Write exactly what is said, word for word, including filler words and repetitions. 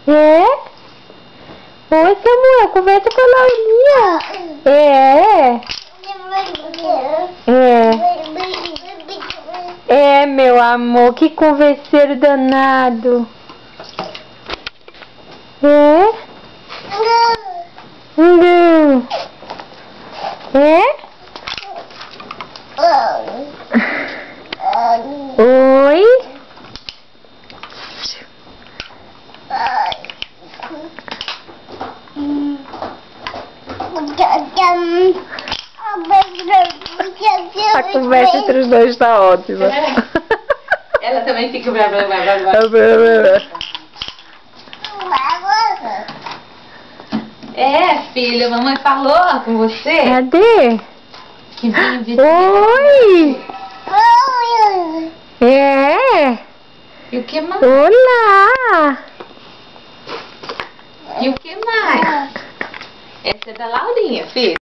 É? Oi, Samuel, conversa com a Laurinha. É? É. É, meu amor, que converseiro danado. É? Não. É? Oi? A conversa entre os dois está ótima. Ela também fica blá blá blá blá blá. É, filha, mamãe falou com você. Cadê? Que vinho de Oi! É? E o que mais? Olá! E o que mais? Essa é da Laurinha, filha.